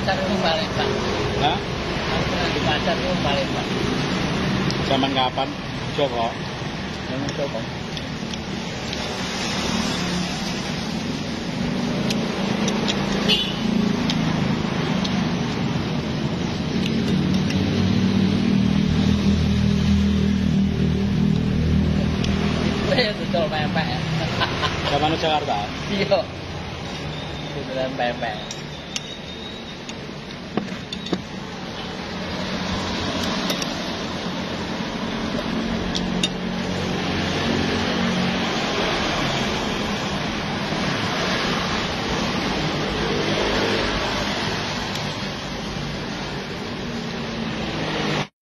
pasar itu Palembang. Hah? Aku pernah di pasar itu Palembang. Zaman kapan? Joko? Yang Joko. Itu betul pempek. Zaman Jakarta? Iya. Itu pempek.